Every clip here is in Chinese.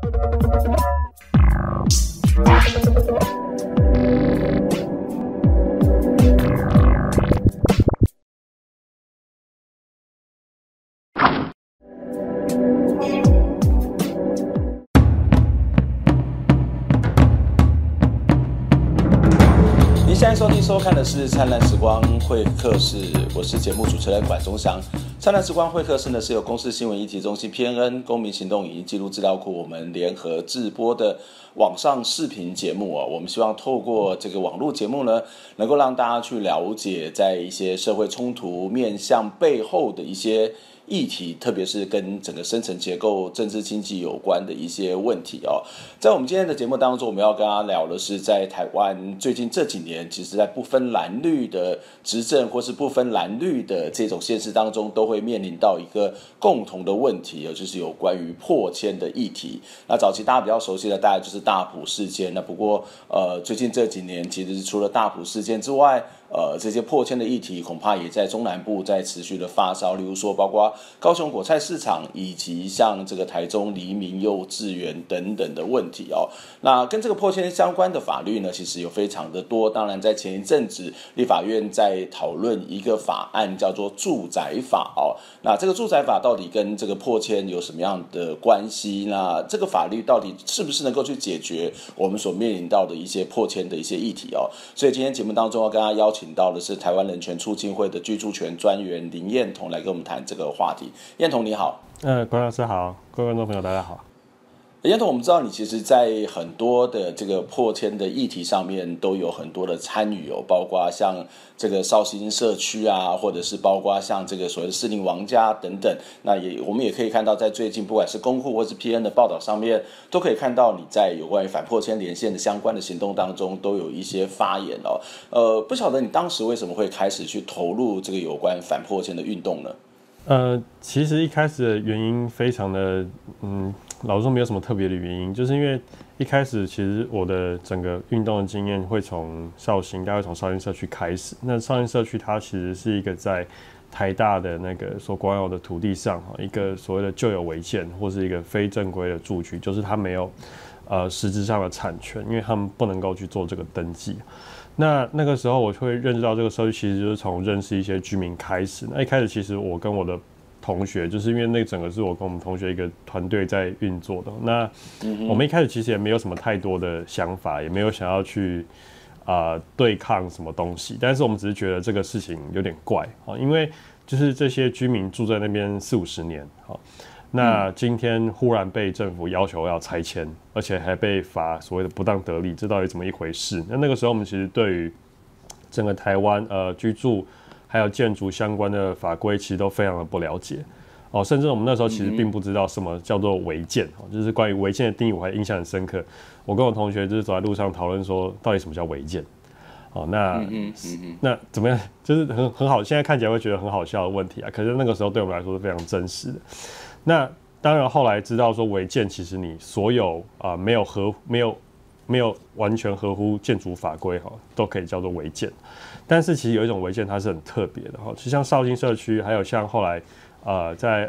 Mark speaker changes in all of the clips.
Speaker 1: 您现在收看的是灿烂时光会客室，我是节目主持人管中祥。灿烂时光会客室呢，是由公视新闻议题中心 PNN 公民行动影音记录资料库我们联合制播的网上视频节目哦。我们希望透过这个网络节目呢，能够让大家去了解在一些社会冲突面向背后的一些议题，特别是跟整个深层结构、政治经济有关的一些问题哦。在我们今天的节目当中，我们要跟大家聊的是，在台湾最近这几年，其实在不分蓝绿的执政或是不分蓝绿的这种县市当中，都会面临到一个共同的问题，就是有关于迫迁的议题。那早期大家比较熟悉的，大概就是大埔事件。那不过最近这几年，其实除了大埔事件之外，这些迫迁的议题恐怕也在中南部在持续的发烧，例如说包括高雄果菜市场以及像这个台中黎明幼稚园等等的问题哦。那跟这个迫迁相关的法律呢，其实有非常的多。当然在前一阵子立法院在讨论一个法案叫做住宅法哦。那这个住宅法到底跟这个迫迁有什么样的关系？那这个法律到底是不是能够去解决我们所面临到的一些迫迁的一些议题哦？所以今天节目当中要跟大家邀请到的是台湾人权促进会的居住权专员林彦彤来跟我们谈这个话题。彦彤你好。
Speaker 2: 关老师好，各位观众朋友大家好。
Speaker 1: 彦彤，我们知道你其实在很多的这个迫迁的议题上面都有很多的参与哦，包括像这个绍兴社区啊，或者是包括像这个所谓的士林王家等等。那我们也可以看到，在最近不管是公户或是 PN 的报道上面，都可以看到你在有关于反迫迁连线的相关的行动当中都有一些发言哦。不晓得你当时为什么会开始去投入这个有关反迫迁的运动呢？
Speaker 2: 其实一开始的原因非常的，老实说没有什么特别的原因，就是因为一开始其实我的整个运动的经验会从绍兴，大概从绍兴社区开始。那绍兴社区它其实是一个在台大的那个所管有的土地上，一个所谓的旧有违建或是一个非正规的住居，就是它没有实质上的产权，因为他们不能够去做这个登记。那个时候我会认识到这个社区其实就是从认识一些居民开始。那一开始其实我跟我的同学，就是因为那整个是我跟我们同学一个团队在运作的。那我们一开始其实也没有什么太多的想法，也没有想要去对抗什么东西，但是我们只是觉得这个事情有点怪，因为就是这些居民住在那边40-50年，那今天忽然被政府要求要拆迁，而且还被罚所谓的不当得利，这到底怎么一回事？那个时候我们其实对于整个台湾居住还有建筑相关的法规其实都非常的不了解哦，甚至我们那时候其实并不知道什么叫做违建，就是关于违建的定义我还印象很深刻。我跟我同学就是走在路上讨论说，到底什么叫违建？哦，那怎么样？就是很好，现在看起来会觉得很好笑的问题啊，可是那个时候对我们来说是非常真实的。那当然后来知道说违建其实你所有没有完全合乎建筑法规都可以叫做违建，但是其实有一种违建它是很特别的就像绍兴社区，还有像后来在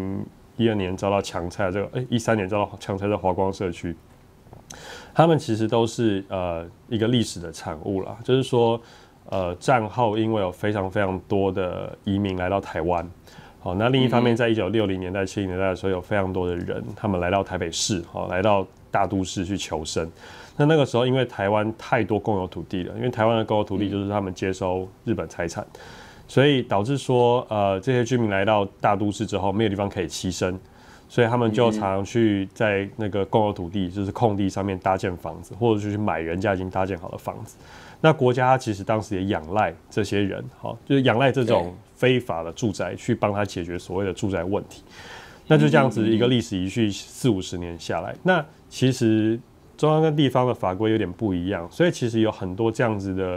Speaker 2: 2012年遭到强拆这个13年遭到强拆的华光社区，他们其实都是一个历史的产物啦，就是说战后因为有非常非常多的移民来到台湾。那另一方面，在1960年代、70年代的时候，有非常多的人，他们来到台北市，来到大都市去求生。那个时候，因为台湾太多公有土地了，因为台湾的公有土地就是他们接收日本财产，所以导致说，这些居民来到大都市之后，没有地方可以栖身，所以他们就常常去在那个公有土地，就是空地上面搭建房子，或者是去买人家已经搭建好的房子。那国家其实当时也仰赖这些人，就是仰赖这种非法的住宅去帮他解决所谓的住宅问题。那就这样子一个历史遗绪40-50年下来，那其实中央跟地方的法规有点不一样，所以其实有很多这样子的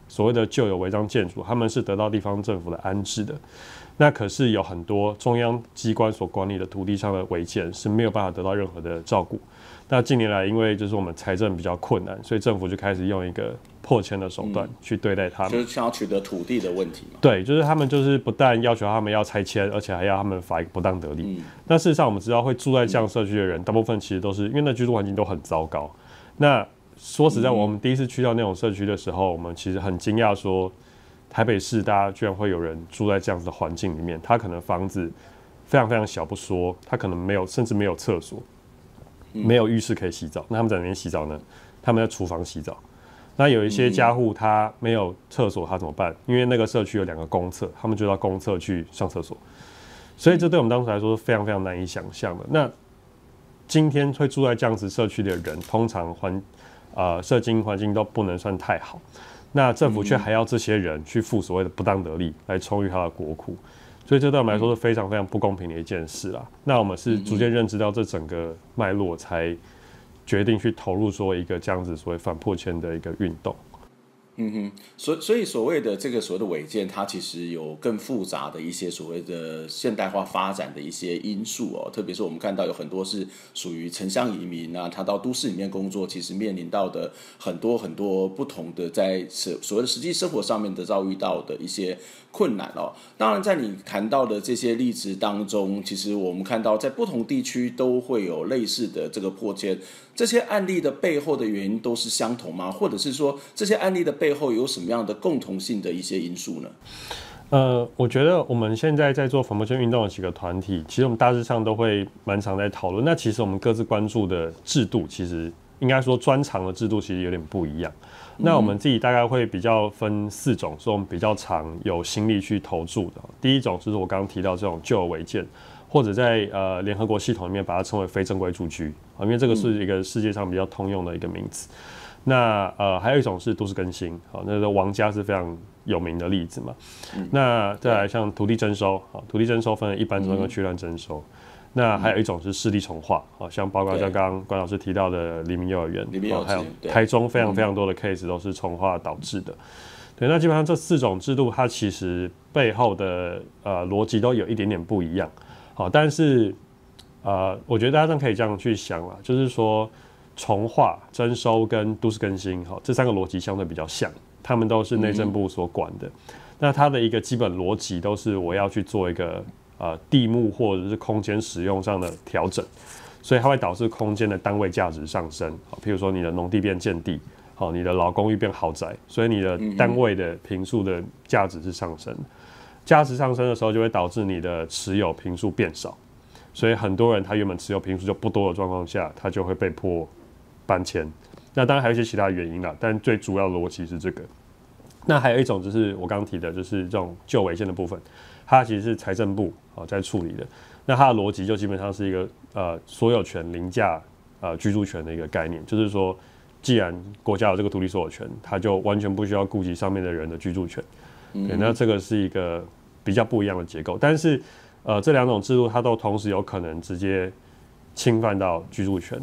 Speaker 2: 所谓的旧有违章建筑，他们是得到地方政府的安置的。那可是有很多中央机关所管理的土地上的违建是没有办法得到任何的照顾。那近年来，因为就是我们财政比较困难，所以政府就开始用一个迫迁的手段去对待他们，
Speaker 1: 就是想要取得土地的问题嘛。
Speaker 2: 对，就是他们就是不但要求他们要拆迁，而且还要他们罚一个不当得利。那事实上，我们知道会住在这样社区的人，大部分其实都是因为那居住环境都很糟糕。那说实在，我们第一次去到那种社区的时候，我们其实很惊讶说，台北市大家居然会有人住在这样子的环境里面，他可能房子非常非常小不说，他可能没有，甚至没有厕所，没有浴室可以洗澡。那他们在哪边洗澡呢？他们在厨房洗澡。那有一些家户他没有厕所，他怎么办？因为那个社区有2个公厕，他们就到公厕去上厕所。所以这对我们当时来说是非常非常难以想象的。那今天会住在这样子社区的人，通常社经环境都不能算太好。那政府却还要这些人去付所谓的不当得利来充裕他的国库，所以这对我们来说是非常非常不公平的一件事啦。那我们是逐渐认知到这整个脉络，才决定去投入说一个这样子所谓反迫迁的一个运动。
Speaker 1: 所以所谓的这个所谓的违建，它其实有更复杂的一些所谓的现代化发展的一些因素哦。特别是我们看到有很多是属于城乡移民啊，他到都市里面工作，其实面临到的很多很多不同的在所谓的实际生活上面的遭遇到的一些困难哦。当然，在你谈到的这些例子当中，其实我们看到在不同地区都会有类似的这个迫迁。这些案例的背后的原因都是相同吗？或者是说这些案例的背后有什么样的共同性的一些因素呢？
Speaker 2: 我觉得我们现在在做反迫迁运动的几个团体，其实我们大致上都会蛮常在讨论。那其实我们各自关注的制度，其实应该说专长的制度其实有点不一样。那我们自己大概会比较分4种，是我们比较常有心力去投注的。第一种就是我刚刚提到这种旧有违建，或者在联合国系统里面把它称为非正规住居，因为这个是一个世界上比较通用的一个名词。那还有一种是都市更新，那个王家是非常有名的例子嘛。那再来像土地征收，土地征收分一般征收跟区段征收。那还有一种是市地重划，像包括像刚刚关老师提到的黎明幼儿园，还有台中非常非常多的 case 都是重划导致的。对，那基本上这4种制度，它其实背后的逻辑都有一点点不一样。但是我觉得大家可以这样去想啦，就是说重划、征收跟都市更新，这3个逻辑相对比较像，他们都是内政部所管的。那它的一个基本逻辑都是我要去做一个地目或者是空间使用上的调整，所以它会导致空间的单位价值上升。譬如说你的农地变建地，你的老公寓变豪宅，所以你的单位的坪数的价值是上升。价值上升的时候，就会导致你的持有坪数变少，所以很多人他原本持有坪数就不多的状况下，他就会被迫搬迁。那当然还有一些其他的原因啦，但最主要的逻辑是这个。那还有一种就是我刚刚提的，就是这种旧违建的部分，它其实是财政部在处理的。那它的逻辑就基本上是一个所有权凌驾居住权的一个概念，就是说，既然国家有这个土地所有权，它就完全不需要顾及上面的人的居住权。对，那这个是一个比较不一样的结构，但是这2种制度它都同时有可能直接侵犯到居住权。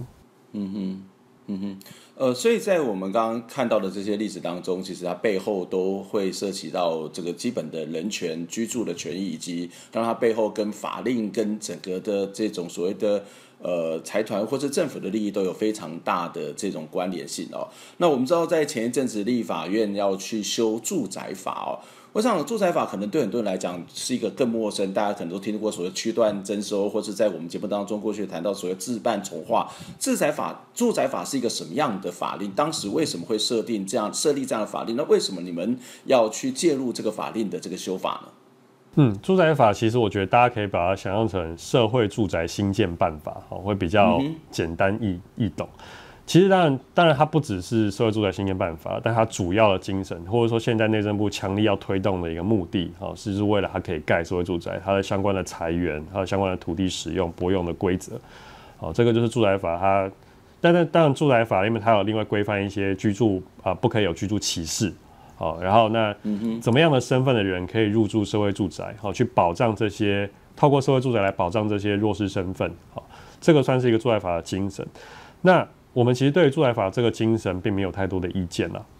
Speaker 1: 所以在我们刚刚看到的这些例子当中，其实它背后都会涉及到这个基本的人权、居住的权益，以及让它背后跟法令、跟整个的这种所谓的财团或者政府的利益都有非常大的这种关联性哦。那我们知道，在前一阵子立法院要去修住宅法哦。我想住宅法可能对很多人来讲是一个更陌生，大家可能都听过所谓区段征收，或是在我们节目当中过去谈到所谓自办重划。住宅法是一个什么样的法令？当时为什么会设立这样的法令？那为什么你们要去介入这个法令的这个修法
Speaker 2: 呢？住宅法其实我觉得大家可以把它想象成社会住宅新建办法，会比较简单易懂。其实当然它不只是社会住宅新建办法，但它主要的精神，或者说现在内政部强力要推动的一个目的，是为了它可以盖社会住宅，它的相关的财源，还有相关的土地使用拨用的规则，这个就是住宅法它。但当然住宅法里面它有另外规范一些居住不可以有居住歧视，然后那怎么样的身份的人可以入住社会住宅，去保障这些透过社会住宅来保障这些弱势身份，这个算是一个住宅法的精神。那我们其实对于住宅法这个精神并没有太多的意见啦，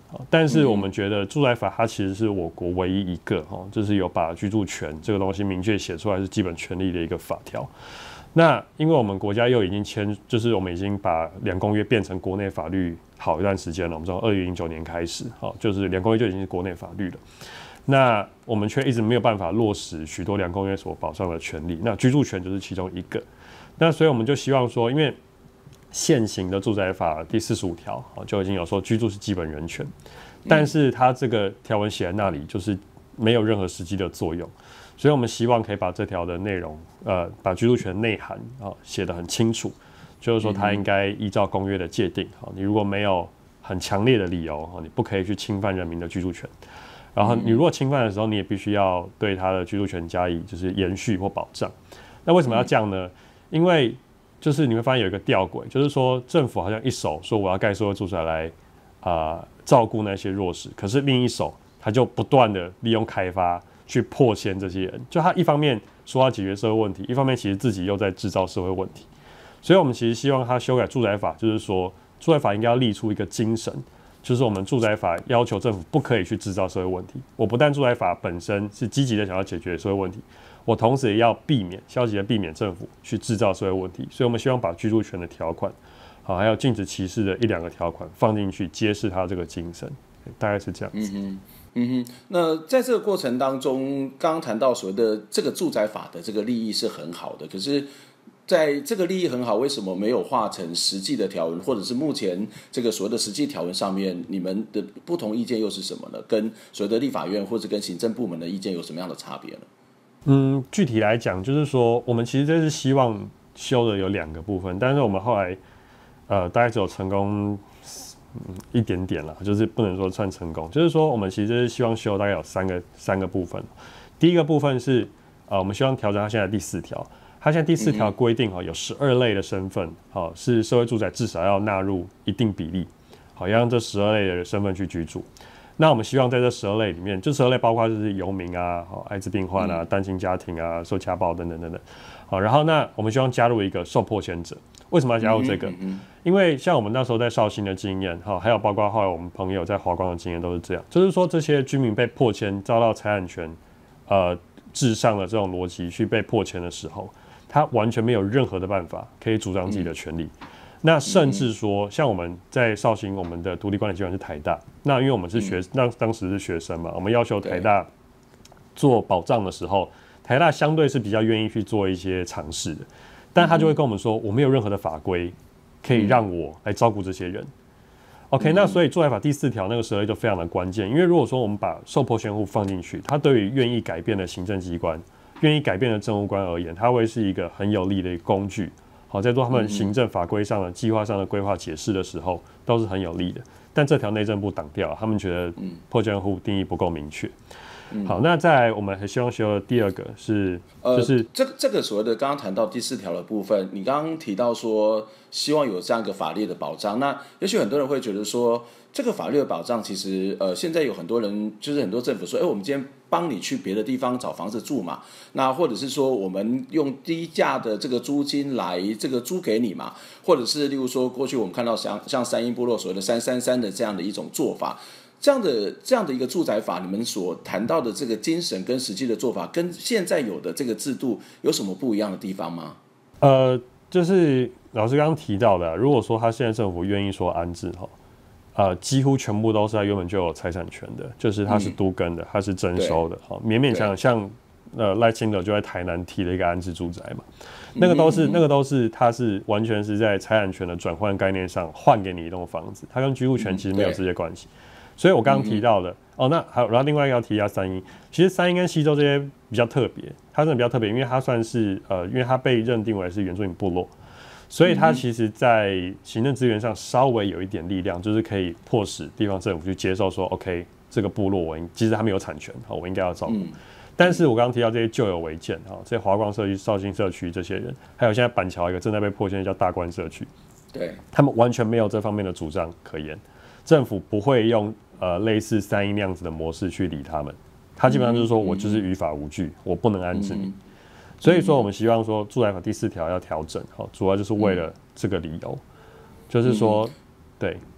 Speaker 2: 但是我们觉得住宅法它其实是我国唯一一个就是有把居住权这个东西明确写出来是基本权利的一个法条。那因为我们国家又已经就是我们已经把两公约变成国内法律好一段时间了，我们从2009年开始，就是两公约就已经是国内法律了。那我们却一直没有办法落实许多两公约所保障的权利，那居住权就是其中一个。那所以我们就希望说，因为现行的住宅法第45条就已经有说居住是基本人权，但是它这个条文写在那里就是没有任何实际的作用。所以我们希望可以把这条的内容，把居住权内涵写得很清楚，就是说它应该依照公约的界定，你如果没有很强烈的理由，你不可以去侵犯人民的居住权。然后你如果侵犯的时候，你也必须要对他的居住权加以就是延续或保障。那为什么要这样呢？因为就是你会发现有一个吊诡，就是说政府好像一手说我要盖社会住宅来照顾那些弱势，可是另一手他就不断的利用开发去迫迁这些人，就他一方面说要解决社会问题，一方面其实自己又在制造社会问题。所以我们其实希望他修改住宅法，就是说住宅法应该要立出一个精神，就是我们住宅法要求政府不可以去制造社会问题。我不但住宅法本身是积极的想要解决社会问题，我同时也要消极的避免政府去制造社会问题。所以我们希望把居住权的条款，还有禁止歧视的1-2个条款放进去，揭示它这个精神，大概是这样子。
Speaker 1: 那在这个过程当中，刚刚谈到所谓的这个住宅法的这个利益是很好的，可是在这个利益很好，为什么没有化成实际的条文，或者是目前这个所谓的实际条文上面，你们的不同意见又是什么呢？跟所谓的立法院或者跟行政部门的意见有什么样的差别呢？
Speaker 2: 具体来讲，就是说我们其实这是希望修的有2个部分，但是我们后来大概只有成功一点点啦，就是不能说算成功，就是说我们其实是希望修大概有三个部分。第一个部分是我们希望调整它现在第4条，它现在第4条规定有12类的身份，是社会住宅至少要纳入一定比例，要让这12类的身份去居住。那我们希望在这12类里面，这12类包括就是游民啊、艾滋病患啊、单亲家庭啊、受家暴等等等等。好，然后那我们希望加入一个受迫迁者。为什么要加入这个？因为像我们那时候在绍兴的经验，还有包括后来我们朋友在华光的经验都是这样，就是说这些居民被迫迁，遭到财产权至上的这种逻辑去被迫迁的时候，他完全没有任何的办法可以主张自己的权利。那甚至说，像我们在绍兴，我们的独立管理机关是台大，那因为我们是当时是学生嘛，我们要求台大做保障的时候，台大相对是比较愿意去做一些尝试的，但他就会跟我们说，我没有任何的法规可以让我来照顾这些人。OK， 那所以住宅法第4条那个12类就非常的关键，因为如果说我们把受迫迁户放进去，它对于愿意改变的行政机关、愿意改变的政务官而言，它会是一个很有力的一个工具。好，在做他们行政法规上的计划上的规划解释的时候，都是很有利的。但这条内政部挡掉了，他们觉得迫迁户定义不够明确。好，那再来我们还希望修的第2个是，就是
Speaker 1: 这个所谓的刚刚谈到第4条的部分，你刚刚提到说希望有这样一个法律的保障，那也许很多人会觉得说，这个法律的保障其实现在有很多人就是很多政府说，我们今天帮你去别的地方找房子住嘛，那或者是说我们用低价的这个租金来这个租给你嘛，或者是例如说过去我们看到像三鶯部落所谓的333的这样的一种做法。这样的一个住宅法，你们所谈到的这个精神跟实际的做法，跟现在有的这个制度有什么不一样的地方吗？
Speaker 2: 就是老师刚刚提到的，如果说他现在政府愿意说安置几乎全部都是他原本就有财产权的，就是他是都更的，他是征收的，勉勉强像赖清德就在台南提了一个安置住宅嘛，那个都是他是完全是在财产权的转换概念上换给你一栋房子，它跟居住权其实没有直接关系。所以我刚刚提到的那还有，然后另外一个要提一下三鶯，其实三鶯跟溪州这些比较特别，它真的比较特别，因为它算是因为它被认定为是原住民部落，所以它其实在行政资源上稍微有一点力量，就是可以迫使地方政府去接受说 ，OK， 这个部落即使他没有产权，我应该要照顾。但是我刚刚提到这些旧有违建，这些华光社区、绍兴社区这些人，还有现在板桥一个正在被迫迁叫大关社区，
Speaker 1: 对，
Speaker 2: 他们完全没有这方面的主张可言，政府不会用类似三鶯那样子的模式去理他们，他基本上就是说我就是于法无据，我不能安置你。所以说我们希望说住宅法第4条要调整，主要就是为了这个理由，就是说，对。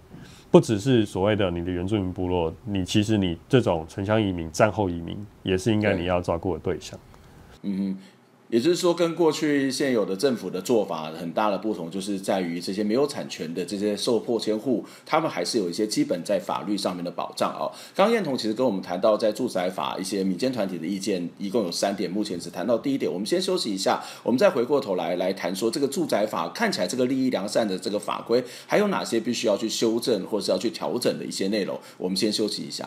Speaker 2: 不只是所谓的你的原住民部落，其实你这种城乡移民、战后移民也是应该你要照顾的对象。
Speaker 1: 也就是说，跟过去现有的政府的做法很大的不同，就是在于这些没有产权的这些受迫迁户，他们还是有一些基本在法律上面的保障哦。刚刚燕彤其实跟我们谈到在住宅法一些民间团体的意见，一共有3点，目前只谈到第1点。我们先休息一下，我们再回过头来谈说这个住宅法看起来这个利益良善的这个法规，还有哪些必须要去修正或是要去调整的一些内容。我们先休息一下。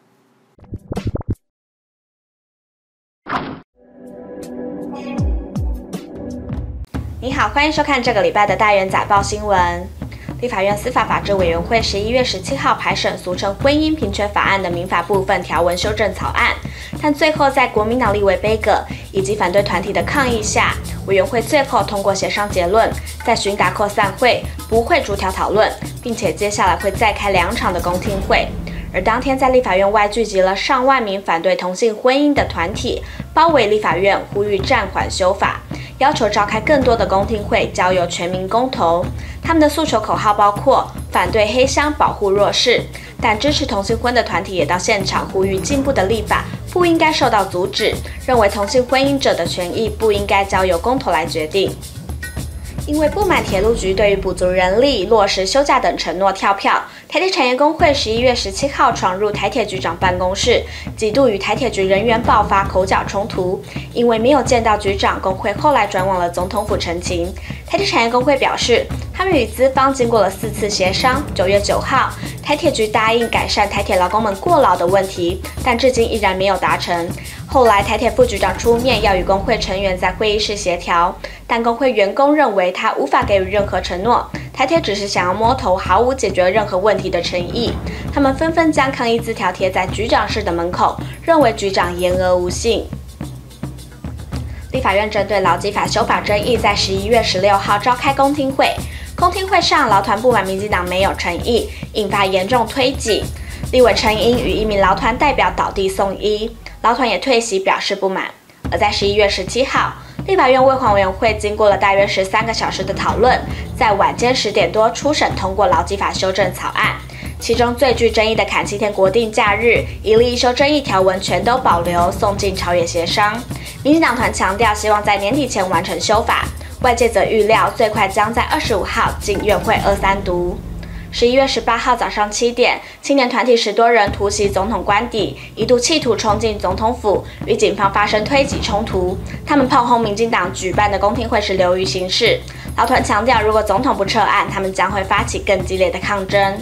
Speaker 3: 你好，欢迎收看这个礼拜的大元载报新闻。立法院司法法制委员会11月17号排审俗称婚姻平权法案的民法部分条文修正草案，但最后在国民党立委杯葛以及反对团体的抗议下，委员会最后通过协商结论，在询答后散会，不会逐条讨论，并且接下来会再开2场的公听会。而当天在立法院外聚集了上万名反对同性婚姻的团体，包围立法院，呼吁暂缓修法，要求召开更多的公听会，交由全民公投。他们的诉求口号包括反对黑箱、保护弱势，但支持同性婚的团体也到现场呼吁进步的立法不应该受到阻止，认为同性婚姻者的权益不应该交由公投来决定。因为不满铁路局对于补足人力、落实休假等承诺跳票，台铁产业工会11月17号闯入台铁局长办公室，几度与台铁局人员爆发口角冲突。因为没有见到局长，工会后来转往了总统府陈情。台铁产业工会表示，他们与资方经过了4次协商，9月9号，台铁局答应改善台铁劳工们过劳的问题，但至今依然没有达成。后来台铁副局长出面要与工会成员在会议室协调，但工会员工认为他无法给予任何承诺，台铁只是想要摸头，毫无解决任何问题的诚意。他们纷纷将抗议字条贴在局长室的门口，认为局长言而无信。立法院针对劳基法修法争议，在11月16号召开公听会。公听会上，劳团不满民进党没有诚意，引发严重推挤。立委陈英与一名劳团代表倒地送医，劳团也退席表示不满。而在11月17号，立法院卫环委员会经过了大约13个小时的讨论，在晚间10点多初审通过劳基法修正草案。其中最具争议的砍7天国定假日、一例一休争议条文全都保留，送进朝野协商。民进党团强调希望在年底前完成修法，外界则预料最快将在25号进院会2、3读。11月18号早上7点，青年团体10多人突袭总统官邸，一度企图冲进总统府，与警方发生推挤冲突。他们炮轰民进党举办的公听会是流于形式。劳团强调，如果总统不撤案，他们将会发起更激烈的抗争。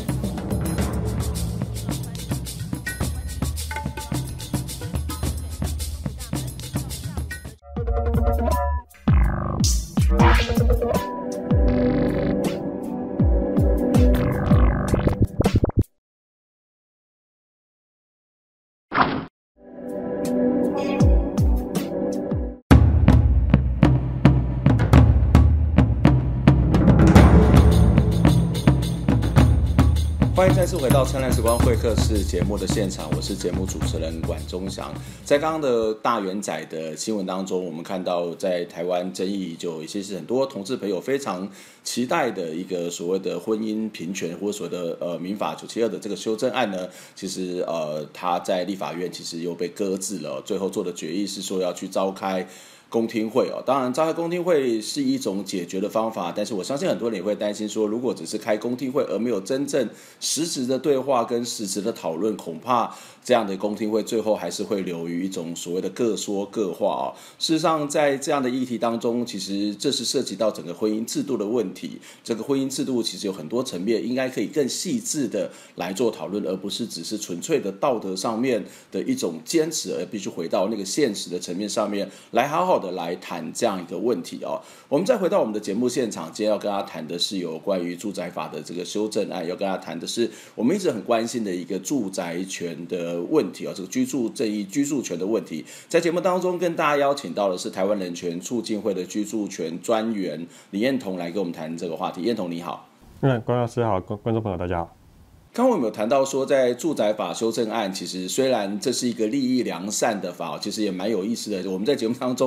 Speaker 1: 欢迎再次回到灿烂时光会客室节目的现场，我是节目主持人管中祥。在刚刚的大元载的新闻当中，我们看到在台湾争议已久，也是很多同志朋友非常期待的一个所谓的婚姻平权或所谓的民法972的这个修正案呢，其实他在立法院其实又被搁置了，最后做的决议是说要去召开公听会哦，当然召开公听会是一种解决的方法，但是我相信很多人也会担心说，如果只是开公听会而没有真正实质的对话跟实质的讨论，恐怕这样的公听会最后还是会流于一种所谓的各说各话哦。事实上，在这样的议题当中，其实这是涉及到整个婚姻制度的问题。这个婚姻制度其实有很多层面，应该可以更细致的来做讨论，而不是只是纯粹的道德上面的一种坚持，而必须回到那个现实的层面上面来好好的来谈这样一个问题哦。我们再回到我们的节目现场，今天要跟大家谈的是有关于住宅法的这个修正案，要跟大家谈的是我们一直很关心的一个住宅权的问题哦，这个居住正义、居住权的问题。在节目当中跟大家邀请到的是台湾人权促进会的居住权专员李彦彤来跟我们谈这个话题。彦彤你好。
Speaker 2: 关老师好，观众朋友大家好。
Speaker 1: 刚刚我们有谈到说，在住宅法修正案，其实虽然这是一个利益良善的法，其实也蛮有意思的。我们在节目当中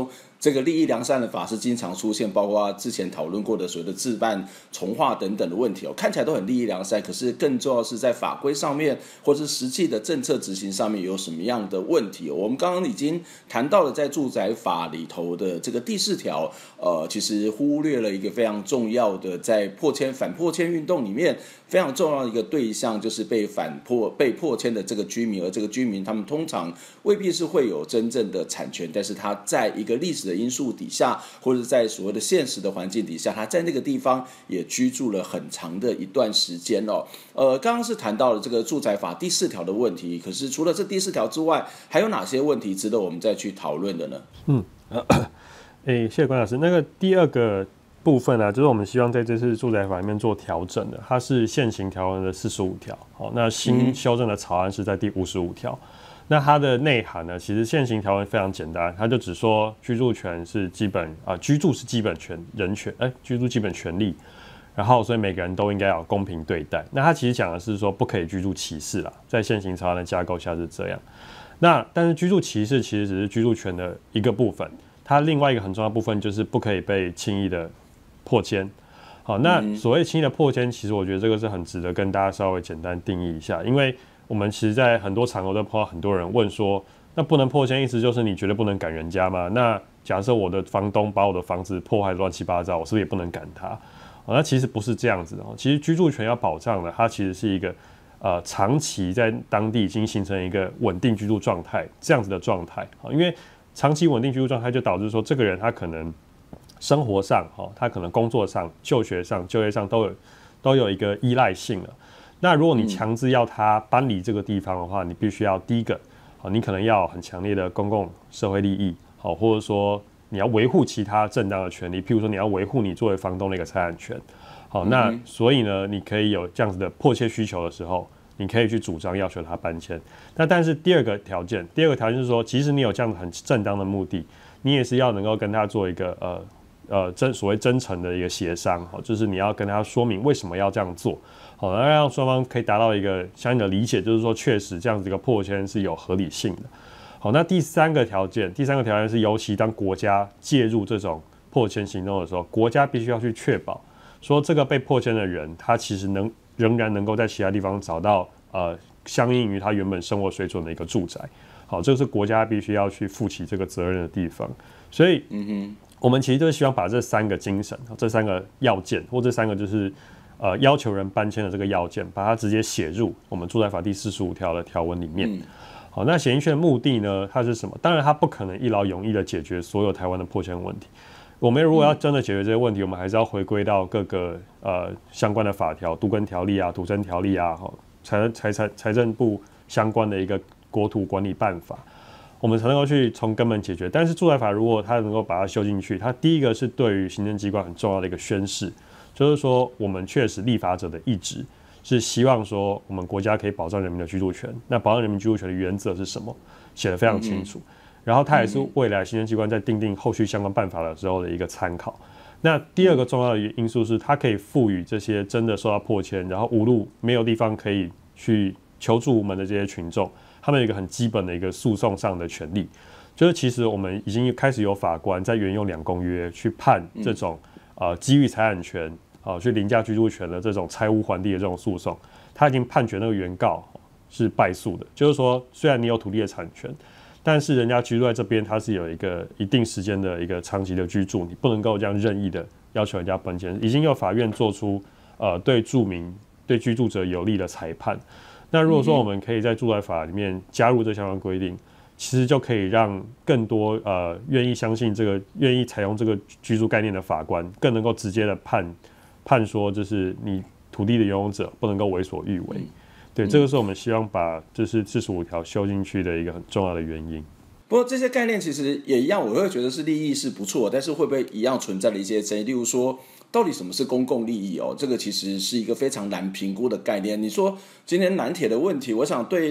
Speaker 1: 这个利益良善的法是经常出现，包括之前讨论过的所谓的自办重划等等的问题看起来都很利益良善，可是更重要的是在法规上面或是实际的政策执行上面有什么样的问题我们刚刚已经谈到了在住宅法里头的这个第4条，其实忽略了一个非常重要的，在反迫迁运动里面非常重要的一个对象，就是被迫迁的这个居民，而这个居民他们通常未必是会有真正的产权，但是他在一个历史的因素底下，或者在所谓的现实的环境底下，他在那个地方也居住了很长的一段时间刚刚是谈到了这个住宅法第4条的问题，可是除了这第4条之外，还有哪些问题值得我们再去讨论的呢？
Speaker 2: 谢谢关老师。那个第2个部分呢，就是我们希望在这次住宅法里面做调整的，它是现行条文的45条，那新修正的草案是在第55条。那它的内涵呢，其实现行条文非常简单，它就只说居住权是基本居住是基本人权，居住基本权利，然后所以每个人都应该要公平对待。那它其实讲的是说不可以居住歧视啦，在现行草案的架构下是这样。但是居住歧视其实只是居住权的一个部分，它另外一个很重要的部分就是不可以被轻易的迫迁。好，那所谓轻易的迫迁，其实我觉得这个是很值得跟大家稍微简单定义一下，因为我们其实在很多场合都碰到很多人问说，那不能迫迁意思就是你绝对不能赶人家吗？那假设我的房东把我的房子破坏乱七八糟，我是不是也不能赶他？那其实不是这样子的。其实居住权要保障的，它其实是一个长期在当地已经形成一个稳定居住状态这样子的状态。因为长期稳定居住状态就导致说，这个人他可能生活上，他可能工作上、就学上、就业上都有一个依赖性了。那如果你强制要他搬离这个地方的话，你必须要第一个，你可能要有很强烈的公共社会利益，或者说你要维护其他正当的权利，譬如说你要维护你作为房东的一个财产权。好，那所以呢，你可以有这样子的迫切需求的时候，你可以去主张要求他搬迁。但是第二个条件是说，即使你有这样子很正当的目的，你也是要能够跟他做一个所谓真诚的一个协商，就是你要跟他说明为什么要这样做，好，那让双方可以达到一个相应的理解，就是说确实这样子一个迫迁是有合理性的。好，那第三个条件是，尤其当国家介入这种迫迁行动的时候，国家必须要去确保说这个被迫迁的人，他其实仍然能够在其他地方找到相应于他原本生活水准的一个住宅。好，这个是国家必须要去负起这个责任的地方。所以，我们其实就是希望把这3个精神、这3个要件，或这3个就是要求人搬迁的这个要件，把它直接写入我们住宅法第45条的条文里面。好，那写进去的目的呢？它是什么？当然，它不可能一劳永逸的解决所有台湾的迫迁问题。我们如果要真的解决这些问题，我们还是要回归到各个相关的法条，都更条例啊、土征条例啊、财政部相关的一个国土管理办法，我们才能够去从根本解决。但是住宅法如果它能够把它修进去，它第一个是对于行政机关很重要的一个宣示，就是说我们确实立法者的意志是希望说我们国家可以保障人民的居住权。那保障人民居住权的原则是什么？写得非常清楚。然后它也是未来行政机关在订定后续相关办法的时候的一个参考。那第二个重要的因素是，它可以赋予这些真的受到迫迁，然后无路没有地方可以去求助无门的这些群众，他们有一个很基本的一个诉讼上的权利，就是其实我们已经开始有法官在沿用2公约去判这种基于财产权去凌驾居住权的这种拆屋还地的这种诉讼，他已经判决那个原告是败诉的，就是说虽然你有土地的产权，但是人家居住在这边，他是有一个一定时间的一个长期的居住，你不能够这样任意的要求人家搬迁。已经有法院做出对住民、对居住者有利的裁判。那如果说我们可以在住宅法里面加入这相关规定，其实就可以让更多愿意相信这个、愿意采用这个居住概念的法官，更能够直接的判说，就是你土地的拥有者不能够为所欲为。对，这个是我们希望把就是45条修进去的一个很重要的原因。
Speaker 1: 不过这些概念其实也一样，我会觉得是利益是不错，但是会不会一样存在了一些争议？例如说，到底什么是公共利益这个其实是一个非常难评估的概念。你说今天南铁的问题，我想对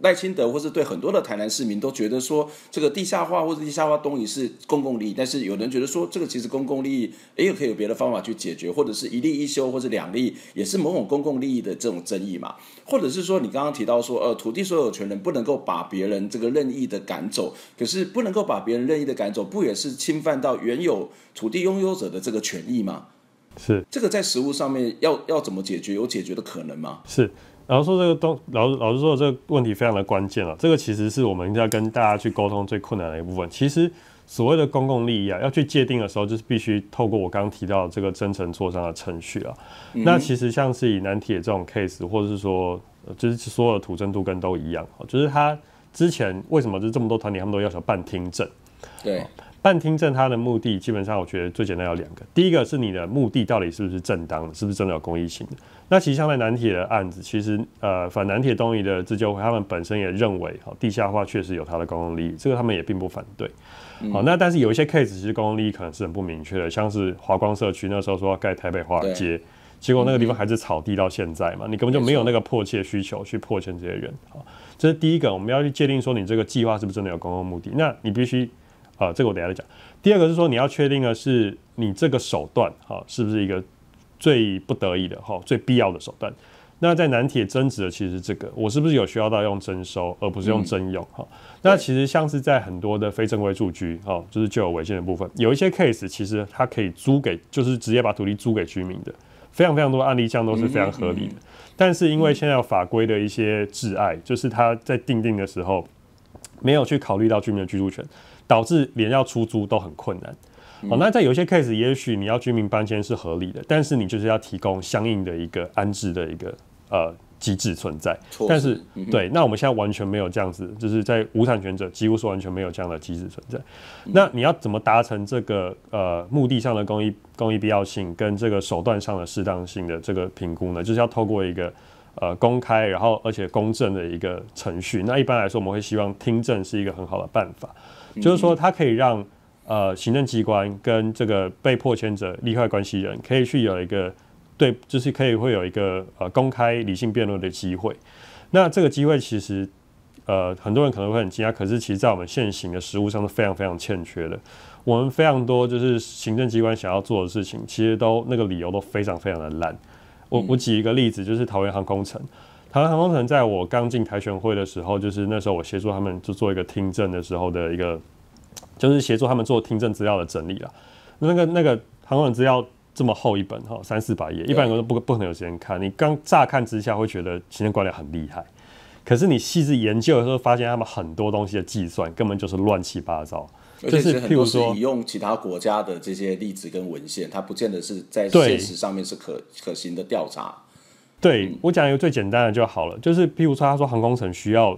Speaker 1: 赖清德或是对很多的台南市民都觉得说，这个地下化或者地下化东移是公共利益，但是有人觉得说，这个其实公共利益也可以有别的方法去解决，或者是一例一休或者两例也是某种公共利益的这种争议嘛，或者是说你刚刚提到说，土地所有权人不能够把别人这个任意的赶走，可是不能够把别人任意的赶走，不也是侵犯到原有土地拥有者的这个权益吗？
Speaker 2: 是
Speaker 1: 这个在实务上面要怎么解决？有解决的可能吗？
Speaker 2: 是。老实说，老实说，这个问题非常的关键了。这个其实是我们要跟大家去沟通最困难的一部分。其实所谓的公共利益啊，要去界定的时候，就是必须透过我刚刚提到的这个真诚磋商的程序啊。那其实像是以南铁这种 case， 或者是说，就是所有的土生土根都一样，就是他之前为什么就是这么多团体他们都要求办听证？
Speaker 1: 对。
Speaker 2: 办听证，它的目的基本上我觉得最简单有两个。第一个是你的目的到底是不是正当的，是不是真的有公益性的。那其实像在南铁的案子，其实反南铁东移的自救会，他们本身也认为，地下化确实有它的公共利益，这个他们也并不反对。好，那但是有一些 case 其实公共利益可能是很不明确的，像是华光社区那时候说要盖台北华尔街，结果那个地方还是草地到现在嘛，你根本就没有那个迫切需求去迫迁这些人。好，这是第一个，我们要去界定说你这个计划是不是真的有公共目的，那你必须。这个我等一下再讲。第二个是说，你要确定的是你这个手段，是不是一个最不得已的、最必要的手段？那在南铁争执的其实是这个，我是不是有需要到用征收，而不是用征用？那其实像是在很多的非正规住居，就是就有违建的部分，有一些 case 其实它可以租给，就是直接把土地租给居民的，非常非常多的案例，这样都是非常合理的。但是因为现在有法规的一些窒碍，就是它在订定的时候没有去考虑到居民的居住权。导致连要出租都很困难。那在有些 case， 也许你要居民搬迁是合理的，但是你就是要提供相应的一个安置的一个机制存在。但是对，那我们现在完全没有这样子，就是在无产权者几乎是完全没有这样的机制存在。那你要怎么达成这个目的上的公益必要性跟这个手段上的适当性的这个评估呢？就是要透过一个公开，然后而且公正的一个程序。那一般来说，我们会希望听证是一个很好的办法。就是说，它可以让行政机关跟这个被迫迁者利害关系人可以去有一个就是会有一个公开理性辩论的机会。那这个机会其实很多人可能会很惊讶，可是其实在我们现行的实务上是非常非常欠缺的。我们非常多就是行政机关想要做的事情，其实都那个理由都非常非常的烂。我举一个例子，就是桃园航空城。台湾航空城在我刚进台选会的时候，就是那时候我协助他们就做一个听证的时候的一个，就是协助他们做听证资料的整理啦。那个航空城资料这么厚一本300-400页，一般人都不可能有时间看。你刚乍看之下会觉得行政官僚很厉害，可是你细致研究的时候，发现他们很多东西的计算根本就是乱七八糟。
Speaker 1: 而且是很多是引用其他国家的这些例子跟文献，它不见得是在现实上面是可行的调查。
Speaker 2: 对，我讲一个最简单的就好了，就是譬如说，他说航空城需要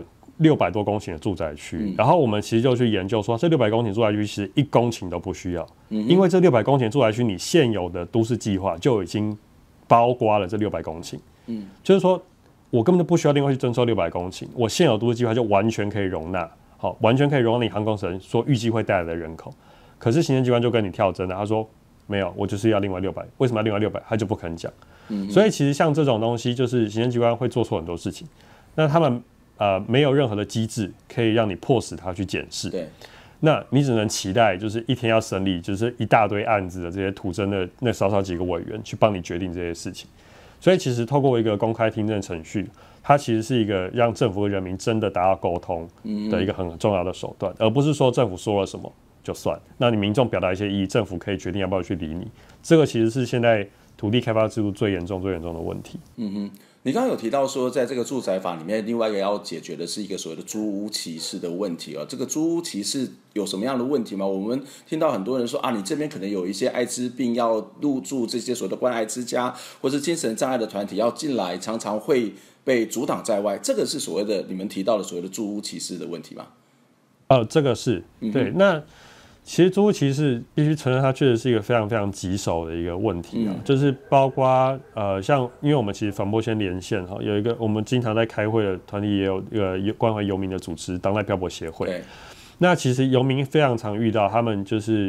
Speaker 2: 600多公顷的住宅区，然后我们其实就去研究说，这600公顷住宅区其实1公顷都不需要，因为这600公顷住宅区你现有的都市计划就已经包括了这600公顷，就是说我根本就不需要另外去征收600公顷，我现有都市计划就完全可以容纳，完全可以容纳你航空城说预计会带来的人口，可是行政机关就跟你跳针了，他说没有，我就是要另外600，为什么要另外600？他就不肯讲。所以其实像这种东西，就是行政机关会做错很多事情，那他们没有任何的机制可以让你迫使他去检视。
Speaker 1: 对，
Speaker 2: 那你只能期待就是一天要审理就是一大堆案子的这些土生的那少几个委员去帮你决定这些事情。所以其实透过一个公开听证程序，它其实是一个让政府和人民真的达到沟通的一个很重要的手段，而不是说政府说了什么就算，那你民众表达一些异议，政府可以决定要不要去理你。这个其实是现在土地开发制度最严重的问题。
Speaker 1: 你刚刚有提到说，在这个住宅法里面，另外一个要解决的是一个所谓的租屋歧视的问题这个租屋歧视有什么样的问题吗？我们听到很多人说你这边可能有一些艾滋病要入住这些所谓的关爱之家，或是精神障碍的团体要进来，常常会被阻挡在外。这个是所谓的你们提到的所谓的租屋歧视的问题吗？
Speaker 2: 这个是对。那其实租屋歧视必须承认，它确实是一个非常非常棘手的一个问题就是包括像因为我们其实防波先连线有一个我们经常在开会的团体，也有一个关怀游民的组织当代漂泊协会。那其实游民非常常遇到，他们就是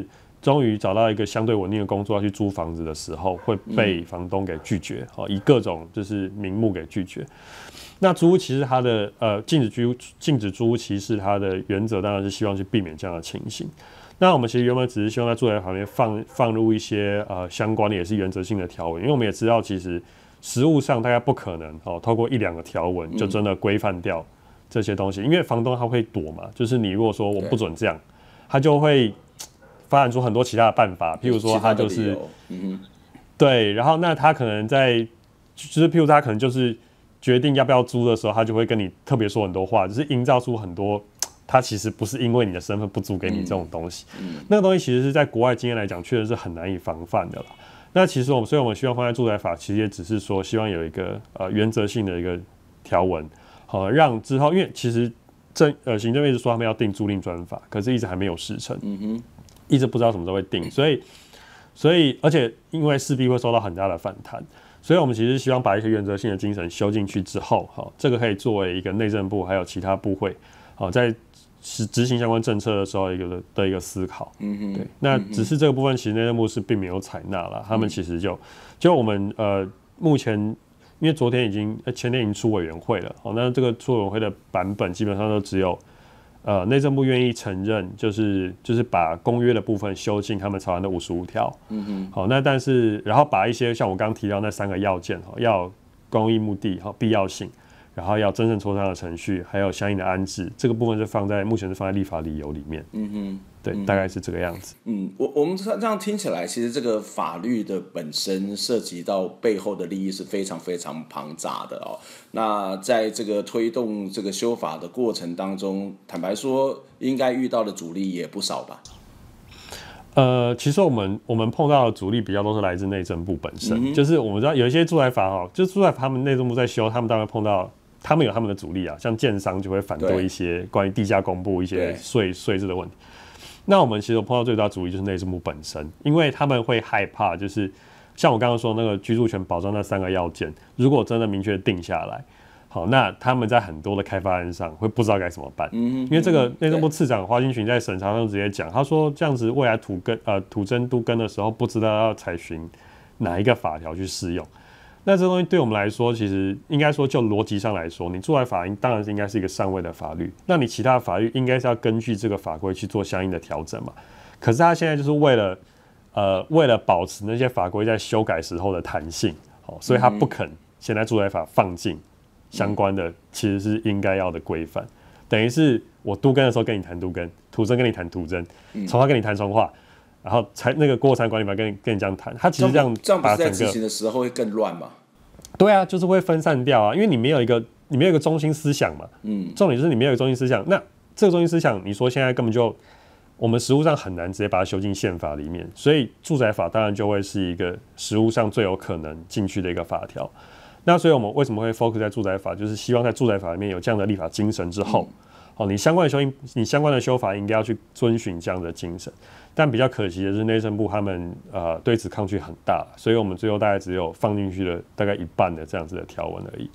Speaker 2: 终于找到一个相对稳定的工作要去租房子的时候，会被房东给拒绝，以各种就是名目给拒绝。那租屋其实它的禁止租屋歧视，它的原则当然是希望去避免这样的情形。那我们其实原本只是希望在住宅法里面放入一些相关的也是原则性的条文，因为我们也知道其实实务上大概不可能透过1-2个条文就真的规范掉这些东西，因为房东他会躲嘛，就是你如果说我不准这样，他就会发展出很多其他的办法，譬如说他就是对，然后那他可能就是譬如他可能就是决定要不要租的时候，他就会跟你特别说很多话，就是营造出很多他其实不是因为你的身份不租给你这种东西。那个东西其实是在国外经验来讲，确实是很难以防范的啦。那其实所以我们希望放在住宅法，其实也只是说希望有一个原则性的一个条文，让之后，因为其实行政院一直说他们要定租赁专法，可是一直还没有时程，一直不知道什么时候会定，所以而且因为势必会受到很大的反弹。所以我们其实希望把一些原则性的精神修进去之后，这个可以作为一个内政部还有其他部会，在执行相关政策的时候一个思考。对。那只是这个部分，其实内政部是并没有采纳啦。他们其实就我们目前因为前天已经出委员会了，那这个出委员会的版本基本上都只有内政部愿意承认，就是把公约的部分修进他们草案的55条。好，那但是然后把一些像我刚刚提到那3个要件，要公益目的、必要性，然后要真正磋商的程序，还有相应的安置，这个部分目前是放在立法理由里面。对，大概是这个样子。
Speaker 1: 我们这样听起来，其实这个法律的本身涉及到背后的利益是非常非常庞杂的哦。那在这个推动这个修法的过程当中，坦白说，应该遇到的阻力也不少吧？
Speaker 2: 其实我们碰到的阻力比较都是来自内政部本身，就是我们知道有一些住宅法就是住宅法他们内政部在修，他们当然碰到。他们有他们的阻力啊，像建商就会反对一些关于地价公布一些税制的问题。那我们其实碰到最大阻力就是内政部本身，因为他们会害怕，就是像我刚刚说那个居住权保障那3个要件，如果真的明确定下来，好，那他们在很多的开发案上会不知道该怎么办。因为这个内政部次长花敬群在审查上直接讲，他说这样子未来土征都更的时候，不知道要采寻哪一个法条去适用。那这东西对我们来说，其实应该说就逻辑上来说，你住宅法当然是应该是一个上位的法律，那你其他的法律应该是要根据这个法规去做相应的调整嘛。可是他现在就是为了保持那些法规在修改时候的弹性，所以他不肯现在住宅法放进相关的其实是应该要的规范，等于是我都更的时候跟你谈都更，土征跟你谈土征，重划跟你谈重划。然后那个过山管理法跟你这样谈，他其实这样
Speaker 1: 不是在执行的时候会更乱吗？
Speaker 2: 对啊，就是会分散掉啊，因为你没有一个中心思想嘛。重点就是你没有一个中心思想，那这个中心思想，你说现在根本就我们实务上很难直接把它修进宪法里面，所以住宅法当然就会是一个实务上最有可能进去的一个法条。那所以我们为什么会 focus 在住宅法，就是希望在住宅法里面有这样的立法精神之后，你相关的修法应该要去遵循这样的精神。但比较可惜的是，内政部他们对此抗拒很大，所以我们最后大概只有放进去了大概1半的这样子的条文而已。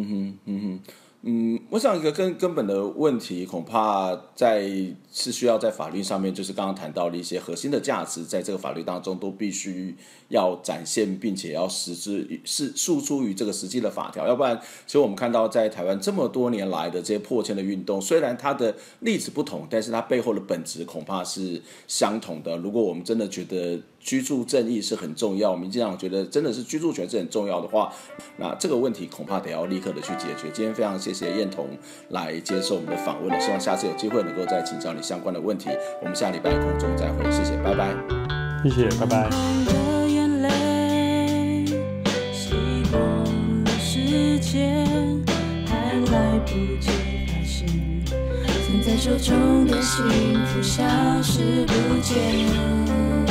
Speaker 1: 我想一个根本的问题，恐怕是需要在法律上面，就是刚刚谈到的一些核心的价值，在这个法律当中都必须要展现，并且要诉诸于这个实际的法条，要不然，其实我们看到在台湾这么多年来的这些迫迁的运动，虽然它的例子不同，但是它背后的本质恐怕是相同的。如果我们真的觉得居住正义是很重要，民进党觉得真的是居住权是很重要的话，那这个问题恐怕得要立刻的去解决。今天非常谢谢燕彤来接受我们的访问，希望下次有机会能够再请教你相关的问题。我们下礼拜空中再会，谢谢，拜拜。
Speaker 2: 谢谢，拜拜。
Speaker 4: 还来不及发现，攥在手中的幸福消失不见。